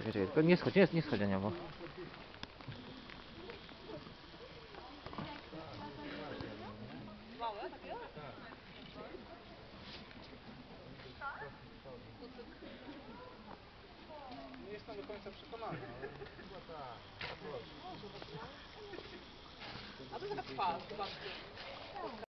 Czekaj, tylko nie schodź na niebo. Małe takie? Nie jestem do końca przekonany, ale chyba tak. A to jest taka twarz, zobaczcie.